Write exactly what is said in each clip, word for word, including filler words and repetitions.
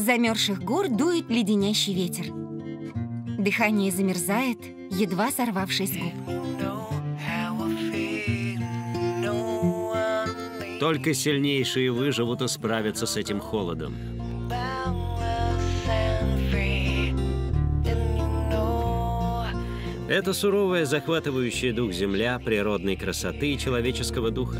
С замерзших гор дует леденящий ветер. Дыхание замерзает, едва сорвавшись с губ. Только сильнейшие выживут и справятся с этим холодом. Это суровая, захватывающая дух земля, природной красоты и человеческого духа.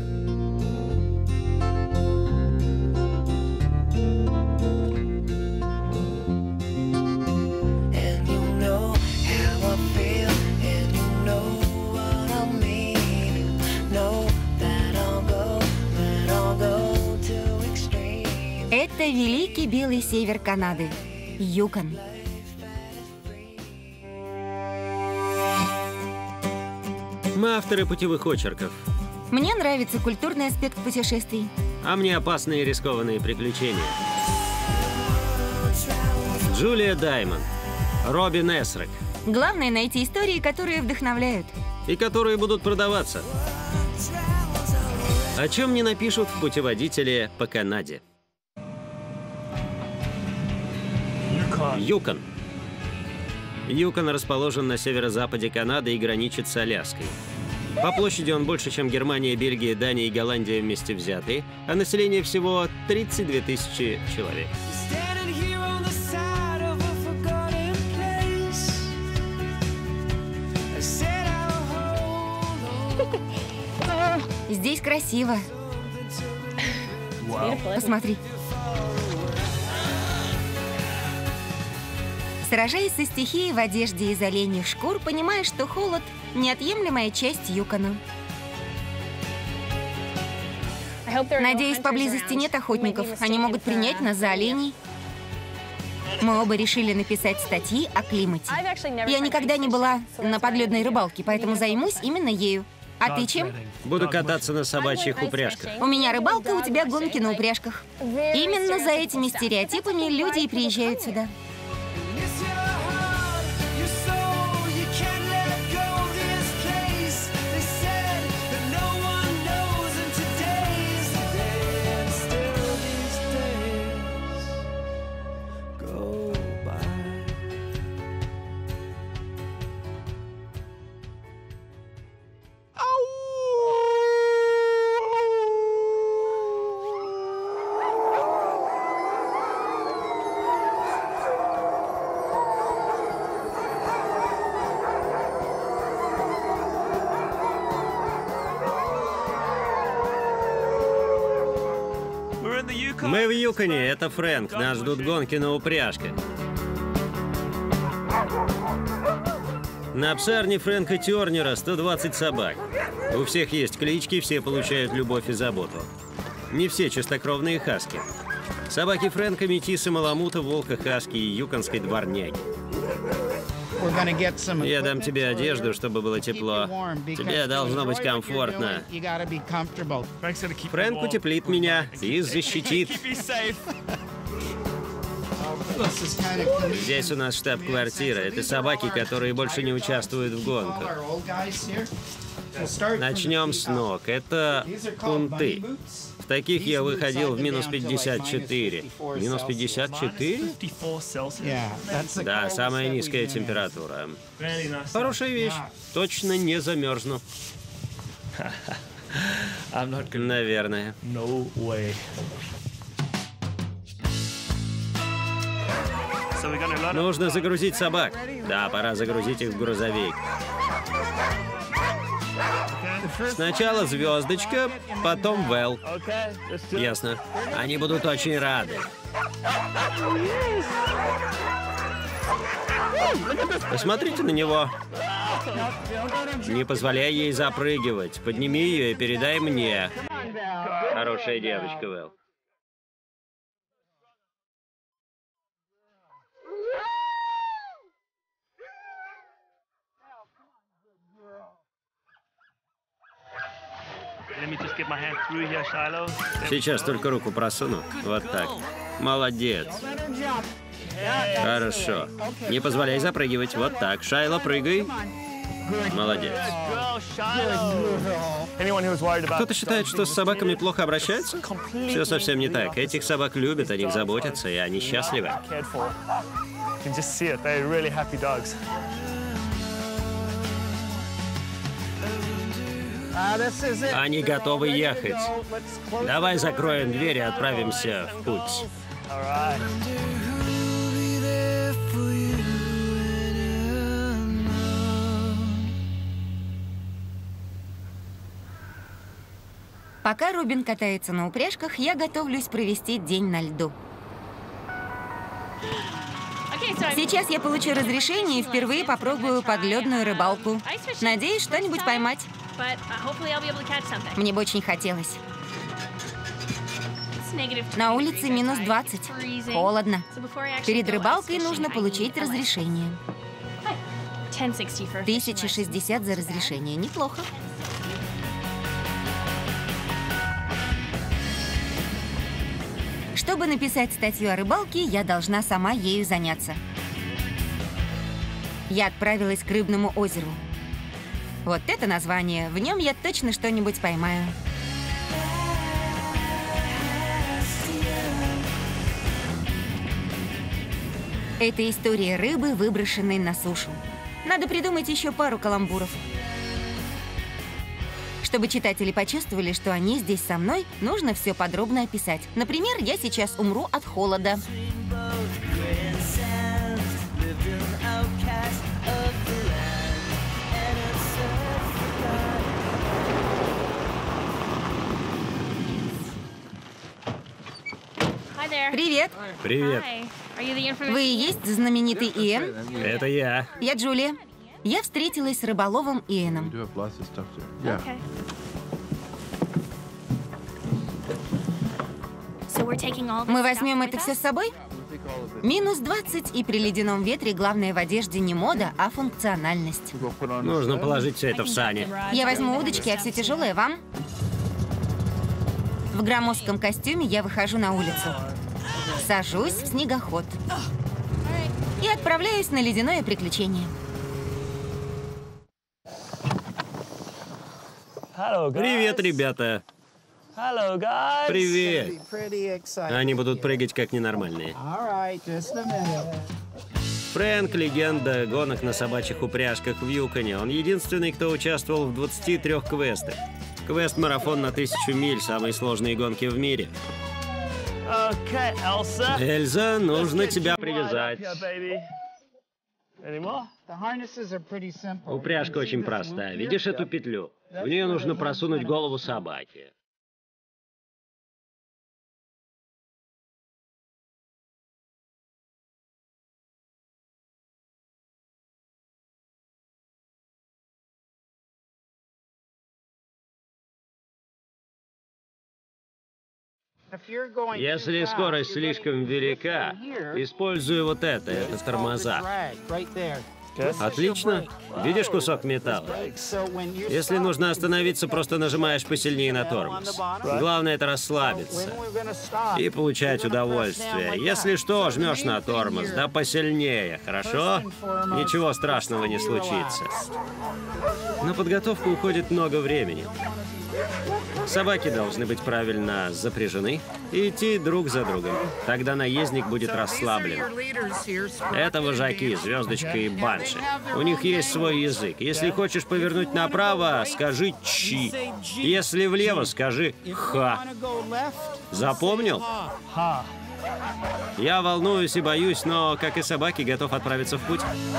Это великий белый север Канады – Юкон. Мы авторы путевых очерков. Мне нравится культурный аспект путешествий. А мне опасные и рискованные приключения. Джулия Даймонд, Робин Эсрек. Главное – найти истории, которые вдохновляют. И которые будут продаваться. О чем не напишут в путеводителе по Канаде. Юкон. Юкон расположен на северо-западе Канады и граничит с Аляской. По площади он больше, чем Германия, Бельгия, Дания и Голландия вместе взятые, а население всего тридцать две тысячи человек. Здесь красиво. Посмотри. Сражаясь со стихией в одежде из оленьих шкур, понимаешь, что холод – неотъемлемая часть Юкона. Надеюсь, поблизости нет охотников. Они могут принять нас за оленей. Мы оба решили написать статьи о климате. Я никогда не была на подледной рыбалке, поэтому займусь именно ею. А ты чем? Буду кататься на собачьих упряжках. У меня рыбалка, у тебя гонки на упряжках. Именно за этими стереотипами люди и приезжают сюда. Мы в Юконе, это Фрэнк. Нас ждут гонки на упряжках. На псарне Фрэнка Тернера сто двадцать собак. У всех есть клички, все получают любовь и заботу. Не все чистокровные хаски. Собаки Фрэнка — метисы маламута, волка, хаски и юконской дворняги. Я дам тебе одежду, чтобы было тепло. Тебе должно быть комфортно. Фрэнк утеплит меня и защитит. Здесь у нас штаб-квартира. Это собаки, которые больше не участвуют в гонках. Начнем с ног. Это кунты. В таких я выходил в минус пятьдесят четыре. Минус пятьдесят четыре? Да, самая низкая температура. Хорошая вещь. Точно не замерзну. Наверное. Нужно загрузить собак. Да, пора загрузить их в грузовик. Сначала звездочка, потом Вэл. Ясно. Они будут очень рады. Посмотрите на него. Не позволяй ей запрыгивать. Подними ее и передай мне. Хорошая девочка, Вэл. Сейчас только руку просуну. Вот так. Молодец. Хорошо. Не позволяй запрыгивать. Вот так. Шайло, прыгай. Молодец. Кто-то считает, что с собаками плохо обращаются? Все совсем не так. Этих собак любят, о них заботятся, и они счастливы. Они готовы ехать. Давай закроем дверь и отправимся в путь. Пока Робин катается на упряжках, я готовлюсь провести день на льду. Сейчас я получу разрешение и впервые попробую подледную рыбалку. Надеюсь, что-нибудь поймать. Мне бы очень хотелось. На улице минус двадцать. Холодно. Перед рыбалкой нужно получить разрешение. тысяча шестьдесят за разрешение. Неплохо. Чтобы написать статью о рыбалке, я должна сама ею заняться. Я отправилась к Рыбному озеру. Вот это название. В нем я точно что-нибудь поймаю. Это история рыбы, выброшенной на сушу. Надо придумать еще пару каламбуров. Чтобы читатели почувствовали, что они здесь со мной, нужно все подробно описать. Например, я сейчас умру от холода. Привет. Привет. Вы и есть знаменитый Иэн? Это я. Я Джулия. Я встретилась с рыболовом Иэном. Мы возьмем это все с собой? Минус двадцать, и при ледяном ветре главное в одежде не мода, а функциональность. Нужно положить все это в сани. Я возьму удочки, а все тяжелое вам? В громоздком костюме я выхожу на улицу. Сажусь в снегоход. И отправляюсь на ледяное приключение. Привет, ребята. Привет. Они будут прыгать как ненормальные. Фрэнк — легенда гонок на собачьих упряжках в Юконе. Он единственный, кто участвовал в двадцати трёх квестах. Квест-марафон на тысячу миль — самые сложные гонки в мире. Эльза, нужно тебя привязать. Упряжка очень простая. Видишь эту петлю? В нее нужно просунуть голову собаки. Если скорость слишком велика, используй вот это, это тормоза. Отлично. Видишь кусок металла? Если нужно остановиться, просто нажимаешь посильнее на тормоз. Главное — это расслабиться и получать удовольствие. Если что, жмешь на тормоз, да посильнее, хорошо? Ничего страшного не случится. На подготовку уходит много времени. Собаки должны быть правильно запряжены и идти друг за другом. Тогда наездник будет расслаблен. Это вожаки, Звездочка и Банши. У них есть свой язык. Если хочешь повернуть направо, скажи «чи». Если влево, скажи «ха». Запомнил? Я волнуюсь и боюсь, но, как и собаки, готов отправиться в путь.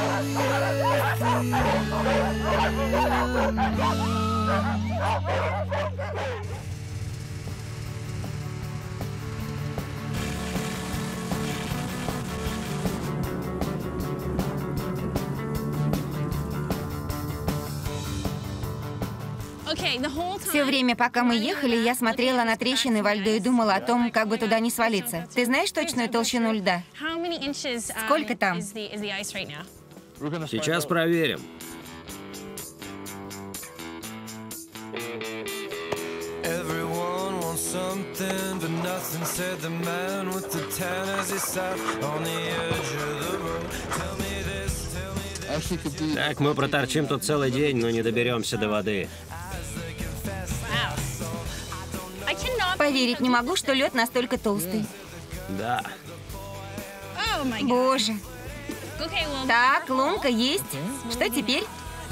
Все время, пока мы ехали, я смотрела на трещины во льду и думала о том, как бы туда не свалиться. Ты знаешь точную толщину льда? Сколько там? Сейчас проверим. Так мы проторчим тут целый день, но не доберемся до воды. Поверить не могу, что лед настолько толстый. Да. Боже. Так, лунка есть. Что теперь?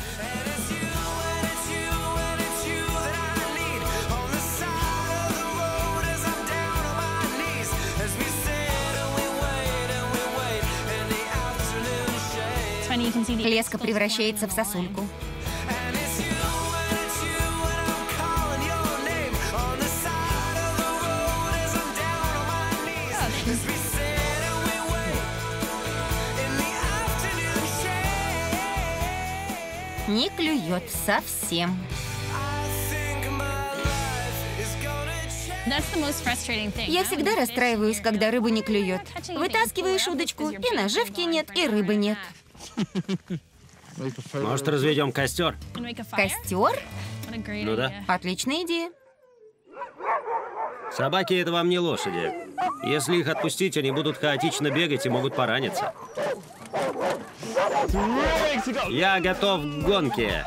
Леска превращается в сосульку. Не клюет совсем. Я всегда расстраиваюсь, когда рыба не клюет. Вытаскиваешь удочку, и наживки нет, и рыбы нет. Может, разведем костер? Костер? Ну да. Отличная идея. Собаки — это вам не лошади. Если их отпустить, они будут хаотично бегать и могут пораниться. Я готов к гонке.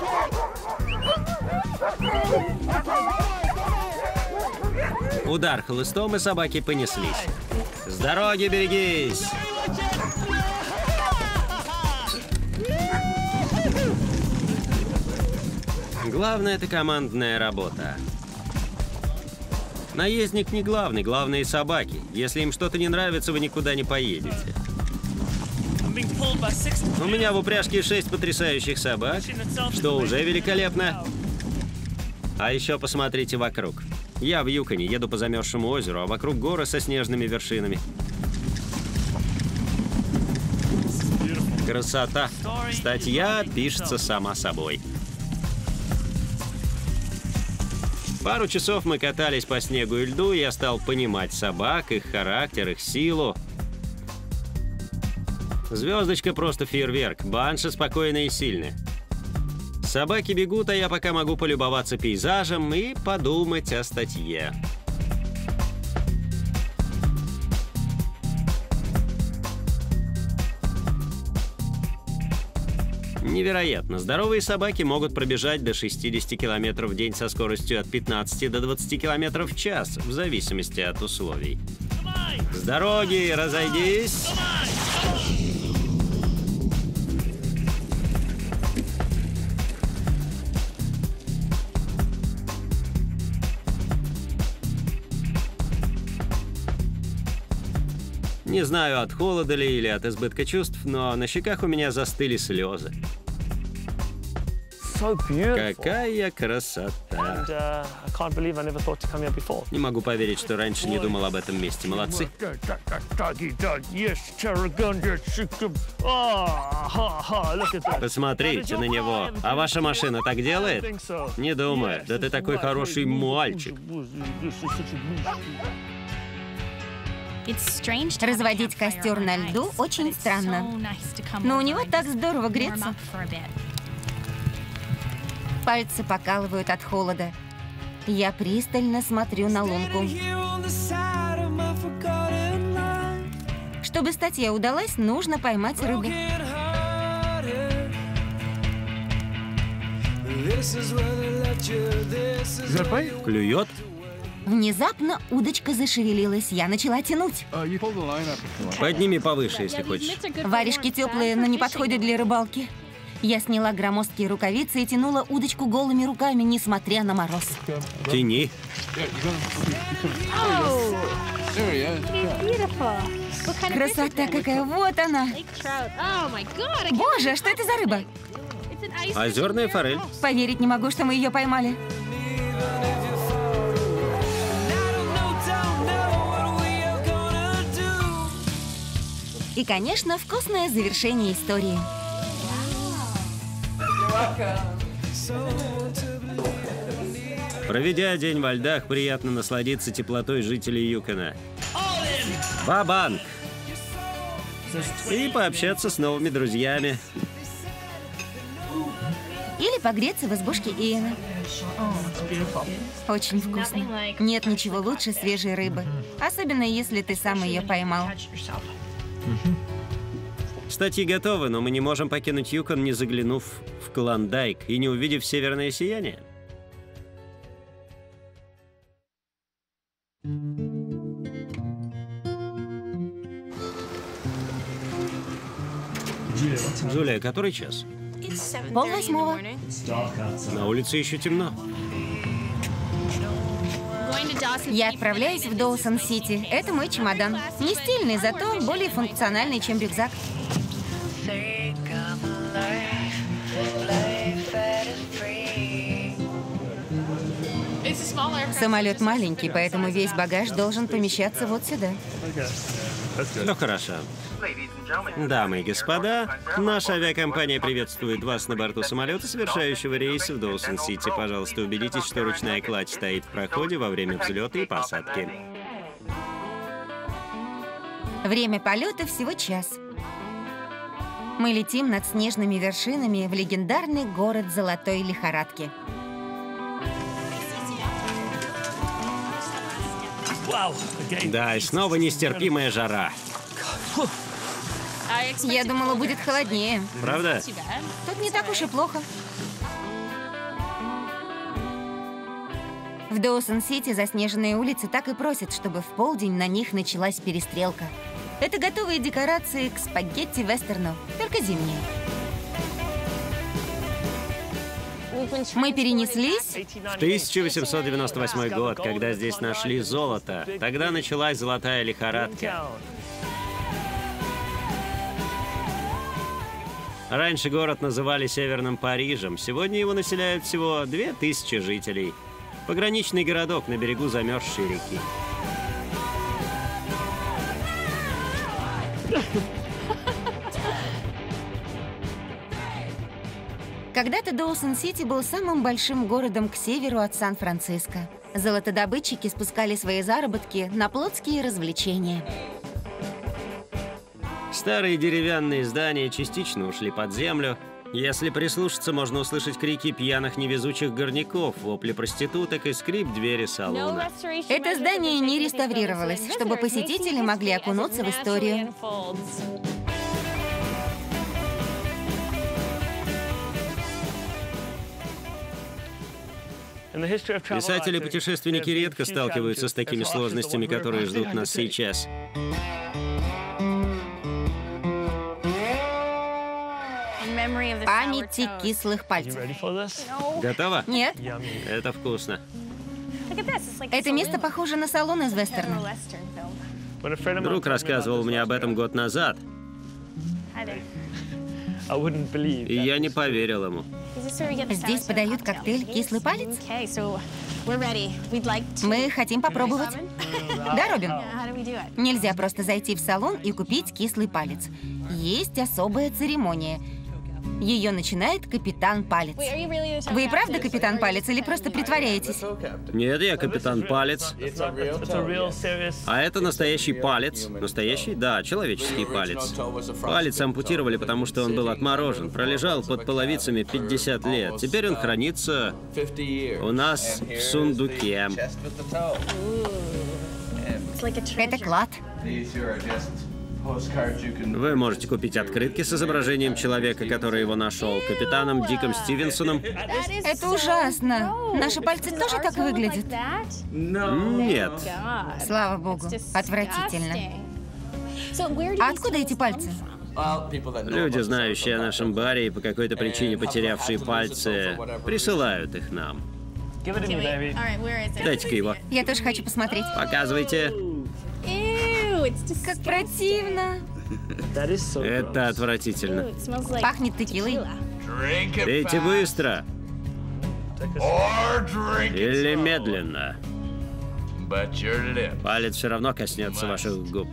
Удар хлыстом, и собаки понеслись. С дороги берегись! Главное — это командная работа. Наездник не главный, главные собаки. Если им что-то не нравится, вы никуда не поедете. У меня в упряжке шесть потрясающих собак, что уже великолепно. А еще посмотрите вокруг. Я в Юконе, еду по замерзшему озеру, а вокруг горы со снежными вершинами. Красота. Статья пишется сама собой. Пару часов мы катались по снегу и льду, и я стал понимать собак, их характер, их силу. Звездочка просто фейерверк, банши спокойны и сильны. Собаки бегут, а я пока могу полюбоваться пейзажем и подумать о статье. Невероятно. Здоровые собаки могут пробежать до шестидесяти километров в день со скоростью от пятнадцати до двадцати километров в час, в зависимости от условий. С дороги, разойдись! Не знаю, от холода ли или от избытка чувств, но на щеках у меня застыли слезы. Какая красота! Не могу поверить, что раньше не думал об этом месте. Молодцы. Посмотрите на него. А ваша машина так делает? Не думаю. Да ты такой хороший мальчик. Разводить костер на льду очень странно. Но у него так здорово греться. Пальцы покалывают от холода. Я пристально смотрю на лунку. Чтобы статья удалась, нужно поймать рыбу. Клюет? Внезапно удочка зашевелилась. Я начала тянуть. Подними повыше, если хочешь. Варежки теплые, но не подходят для рыбалки. Я сняла громоздкие рукавицы и тянула удочку голыми руками, несмотря на мороз. Тяни. Красота какая! Вот она! Боже, что это за рыба? Озерная форель. Поверить не могу, что мы ее поймали. И, конечно, вкусное завершение истории. Проведя день во льдах, приятно насладиться теплотой жителей Юкона. Ба-банк! И пообщаться с новыми друзьями. Или погреться в избушке Иэна. Очень вкусно. Нет ничего лучше свежей рыбы. Особенно, если ты сам ее поймал. Статьи готовы, но мы не можем покинуть Юкон, не заглянув в Клондайк и не увидев северное сияние. Джулия, который час? Пол восьмого. На улице еще темно. Я отправляюсь в Доусон-Сити. Это мой чемодан. Не стильный, зато более функциональный, чем рюкзак. Самолет маленький, поэтому весь багаж должен помещаться вот сюда. Ну хорошо. Дамы и господа, наша авиакомпания приветствует вас на борту самолета, совершающего рейс в Доусон-Сити. Пожалуйста, убедитесь, что ручная кладь стоит в проходе во время взлета и посадки. Время полета всего час. Мы летим над снежными вершинами в легендарный город Золотой Лихорадки. Да, и снова нестерпимая жара. Я думала, будет холоднее. Правда? Тут не так уж и плохо. В Доусон-Сити заснеженные улицы так и просят, чтобы в полдень на них началась перестрелка. Это готовые декорации к спагетти-вестерну, только зимние. Мы перенеслись в тысяча восемьсот девяносто восьмой год, когда здесь нашли золото. Тогда началась золотая лихорадка. Раньше город называли Северным Парижем. Сегодня его населяют всего две тысячи жителей. Пограничный городок на берегу замерзшей реки. Когда-то Доусон-Сити был самым большим городом к северу от Сан-Франциско. Золотодобытчики спускали свои заработки на плотские развлечения. Старые деревянные здания частично ушли под землю. Если прислушаться, можно услышать крики пьяных невезучих горняков, вопли проституток и скрип двери салона. Это здание не реставрировалось, чтобы посетители могли окунуться в историю. Писатели-путешественники редко сталкиваются с такими сложностями, которые ждут нас сейчас. Памяти кислых пальцев. Готово? Нет. Это вкусно. Это место похоже на салон из вестерна. Друг рассказывал мне об этом год назад. И я не поверил ему. Здесь подают коктейль «Кислый палец». Мы хотим попробовать. Да, Робин? Нельзя просто зайти в салон и купить кислый палец. Есть особая церемония. Ее начинает капитан Палец. Вы и правда капитан Палец или просто притворяетесь? Нет, я капитан Палец. А это настоящий палец. Настоящий? Да, человеческий палец. Палец ампутировали, потому что он был отморожен. Пролежал под половицами пятьдесят лет. Теперь он хранится у нас в сундуке. Это клад. Вы можете купить открытки с изображением человека, который его нашел, капитаном Диком Стивенсоном. Это ужасно. Наши пальцы тоже так выглядят? Нет. Слава богу. Отвратительно. А откуда эти пальцы? Люди, знающие о нашем баре и по какой-то причине потерявшие пальцы, присылают их нам. Дайте-ка его. Я тоже хочу посмотреть. Показывайте. Как противно. Это отвратительно. Пахнет текилой. Пейте быстро. Или медленно. Палец все равно коснется ваших губ.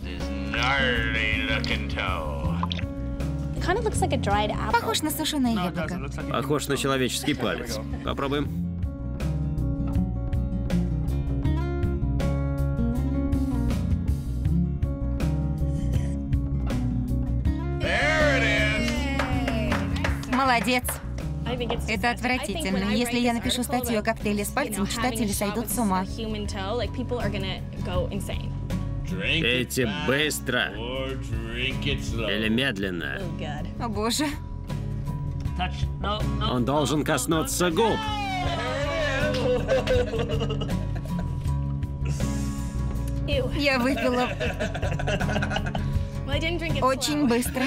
Похож на сушеное яблоко. Похож на человеческий палец. Попробуем. Молодец. Это отвратительно. Если я напишу статью о коктейле с пальцем, читатели сойдут с ума. Пейте быстро. Или медленно. О боже. Он должен коснуться губ. Я выпила Очень быстро.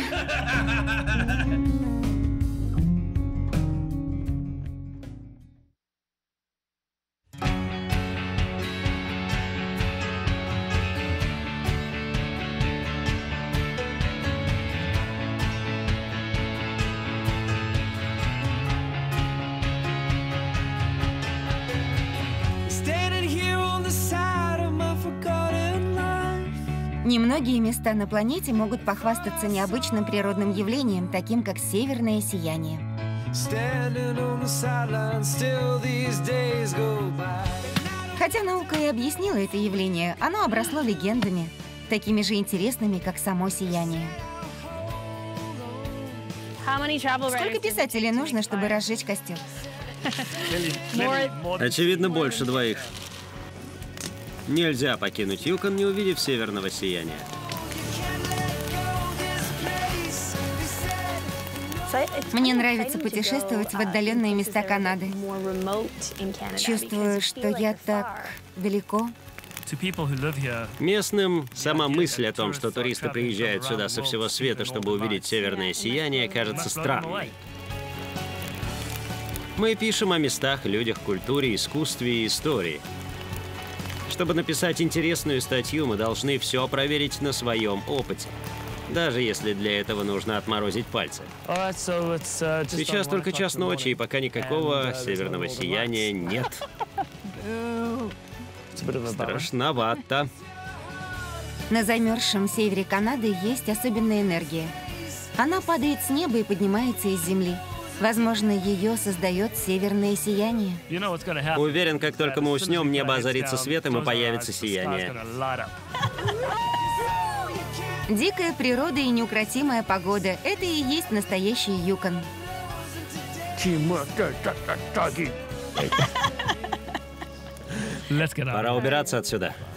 Немногие места на планете могут похвастаться необычным природным явлением, таким как северное сияние. Хотя наука и объяснила это явление, оно обросло легендами, такими же интересными, как само сияние. Сколько писателей нужно, чтобы разжечь костер? Очевидно, больше двоих. Нельзя покинуть Юкон, не увидев северного сияния. Мне нравится путешествовать в отдаленные места Канады. Чувствую, что я так далеко. Местным сама мысль о том, что туристы приезжают сюда со всего света, чтобы увидеть северное сияние, кажется странной. Мы пишем о местах, людях, культуре, искусстве и истории. Чтобы написать интересную статью, мы должны все проверить на своем опыте. Даже если для этого нужно отморозить пальцы. Сейчас только час ночи, и пока никакого северного сияния нет. Страшновато. На замерзшем севере Канады есть особенная энергия. Она падает с неба и поднимается из земли. Возможно, ее создает северное сияние. Уверен, как только мы уснем, небо озарится светом и появится сияние. Дикая природа и неукротимая погода – это и есть настоящий Юкон. Пора убираться отсюда.